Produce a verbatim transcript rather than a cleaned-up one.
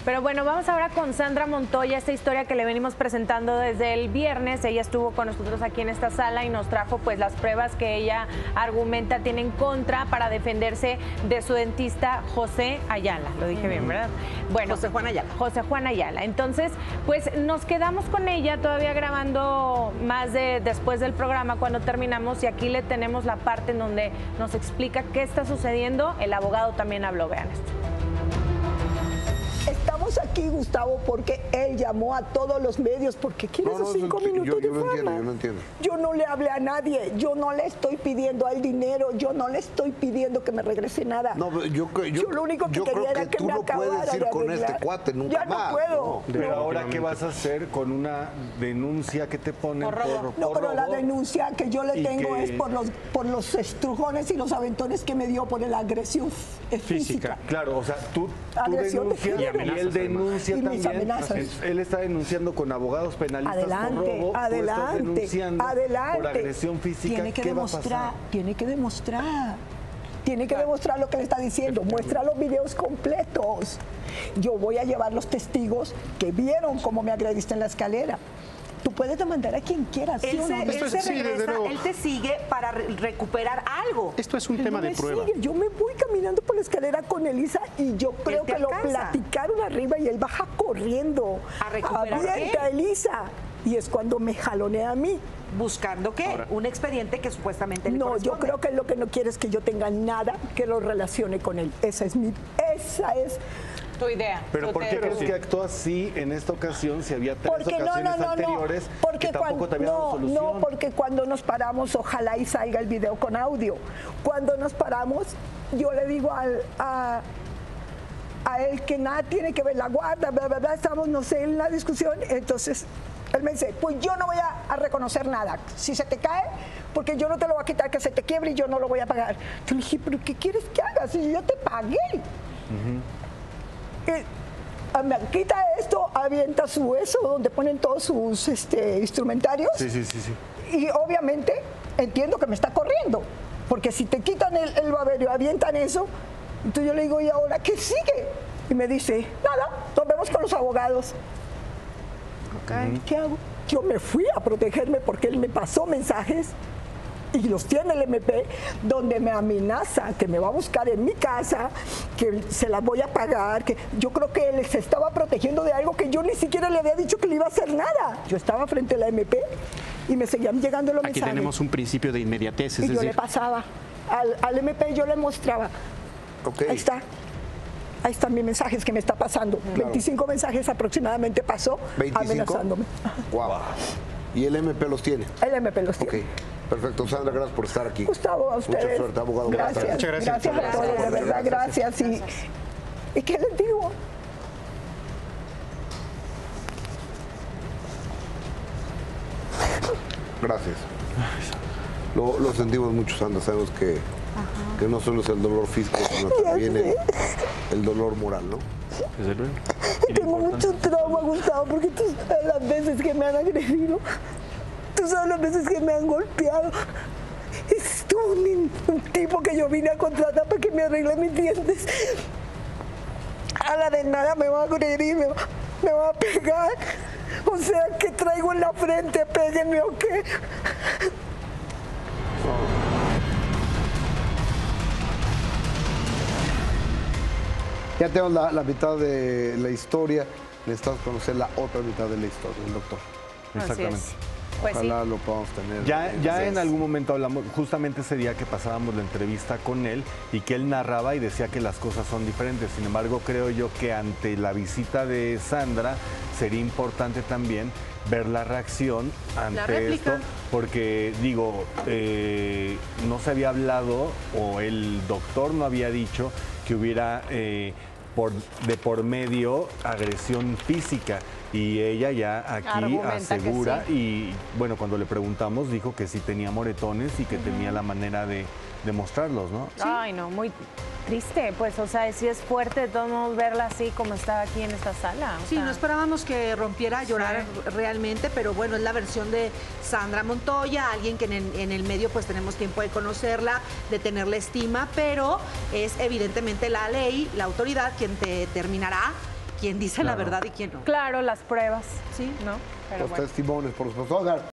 Pero bueno, vamos ahora con Sandra Montoya, esta historia que le venimos presentando desde el viernes. Ella estuvo con nosotros aquí en esta sala y nos trajo pues las pruebas que ella argumenta tiene en contra para defenderse de su dentista José Ayala. Lo dije bien, ¿verdad? Bueno, José Juan Ayala. José Juan Ayala. Entonces, pues nos quedamos con ella todavía grabando más de después del programa cuando terminamos, y aquí le tenemos la parte en donde nos explica qué está sucediendo. El abogado también habló, vean esto. Estamos aquí, Gustavo, porque él llamó a todos los medios porque quiere No, esos no, cinco yo- minutos yo- yo de lo fama. entiendo, yo lo entiendo. Yo no le hablé a nadie, yo no le estoy pidiendo al dinero, yo no le estoy pidiendo que me regrese nada. No, pero yo, yo, Yo lo único que yo quería creo era que que tú me no acabara puedes ir de con arreglar. este cuate nunca Ya no más. puedo. ¿no? Pero ahora, ¿qué vas a hacer con una denuncia que te ponen por, por, No, pero la robo? denuncia que yo le Y tengo que- es por los por los estrujones y los aventones que me dio por la agresión f- física. Claro, o sea, tú, tú Agresión de denuncias género. y él denuncia Y mis también. amenazas. Es- Él está denunciando con abogados penalistas Adelante, por robo. adelante, tú estás denunciando adelante. por agresión física. Tiene que ¿Qué demostrar, va a pasar? tiene que demostrar. Tiene que demostrar lo que le está diciendo. Muestra los videos completos. Yo voy a llevar los testigos que vieron cómo me agrediste en la escalera. Tú puedes demandar a quien quieras. ¿sí Él o se, no? él Esto se es- sí, desde regresa, luego. él te sigue para re- recuperar algo. Esto es un Él tema no de me prueba. sigue. Yo me voy caminando por la escalera con Elisa y yo creo te que lo alcanza. platicaron arriba y él baja corriendo. ¿A recuperar Avienta, qué? Elisa. Y es cuando me jalonea a mí. ¿Buscando qué? Un expediente que supuestamente le No, yo corresponde. creo que lo que no quiere es que yo tenga nada que lo relacione con él. Esa es mi, esa es. Tu idea. Pero tu ¿por qué teoría. crees que actuó así en esta ocasión si había tres Porque no, ocasiones no, no, anteriores no. Porque que tampoco cuando, te habían dado no, solución? no, porque cuando nos paramos, ojalá y salga el video con audio. Cuando nos paramos, yo le digo al, a, a él que nada tiene que ver la guarda, bla, bla, bla, estamos, no sé, en la discusión. Entonces, él me dice, pues yo no voy a, a reconocer nada. Si se te cae, porque yo no te lo voy a quitar, que se te quiebre y yo no lo voy a pagar. Yo le dije, pero ¿qué quieres que haga si yo te pagué? Y, ah, me quita esto, avienta su hueso donde ponen todos sus este, instrumentarios. Sí, sí, sí, sí. Y obviamente entiendo que me está corriendo, porque si te quitan el, el baberio, avientan eso, entonces yo le digo, ¿y ahora qué sigue? Y me dice, nada, nos vemos con los abogados. ¿Qué hago? Yo me fui a protegerme porque él me pasó mensajes y los tiene el M P, donde me amenaza que me va a buscar en mi casa, que se las voy a pagar, que yo creo que él se estaba protegiendo de algo que yo ni siquiera le había dicho que le iba a hacer nada. Yo estaba frente a la M P y me seguían llegando los Aquí mensajes. tenemos un principio de inmediatez, es Y yo le decir, pasaba al, al M P, yo le mostraba. Ok. Ahí está. Ahí están mis mensajes que me está pasando. veinticinco mensajes aproximadamente pasó ¿veinticinco? amenazándome. Wow. Y el M P los tiene. El M P los Ok. tiene. Perfecto, Sandra, gracias por estar aquí. Gustavo, a ustedes. Mucha suerte, abogado. Buenas Gracias. tardes. Muchas gracias. Gracias a todos, de verdad, gracias. Y, ¿y qué les digo? Gracias. Lo, lo sentimos mucho, Sandra. Sabemos que, que no solo es el dolor físico, sino también el, el dolor moral, ¿no? Desde luego. Tengo mucho trauma, Gustavo, porque tú sabes las veces que me han agredido. Tú sabes las veces que me han golpeado. Es tú un, un tipo que yo vine a contratar para que me arregle mis dientes. A la de nada me va a agredir, me va, me va a pegar. O sea, ¿qué traigo en la frente? Péguenme o qué. Ya tenemos la, la mitad de la historia. Necesitamos conocer la otra mitad de la historia, el doctor. Así Exactamente. es. Pues sí. Ojalá lo podamos tener. Ya, ya Entonces, en algún momento hablamos, justamente ese día que pasábamos la entrevista con él y que él narraba y decía que las cosas son diferentes. Sin embargo, creo yo que ante la visita de Sandra sería importante también ver la reacción ante réplica. esto, porque digo, eh, no se había hablado o el doctor no había dicho que hubiera eh, por, de por medio agresión física. Y ella ya aquí Argumenta que asegura sí. y bueno, cuando le preguntamos dijo que sí tenía moretones y que tenía la manera de, de mostrarlos, ¿no? Ay, no, muy triste, pues, o sea, sí es fuerte de todos modos verla así como estaba aquí en esta sala. o Sí, sea. no esperábamos que rompiera a llorar realmente, pero bueno, es la versión de Sandra Montoya, alguien que en el, en el medio pues tenemos tiempo de conocerla, de tenerle estima, pero es evidentemente la ley, la autoridad quien te terminará quién dice la verdad y quién no. Claro, las pruebas. Sí. ¿No? Pero Los bueno. testimonios, por supuesto. Oigan,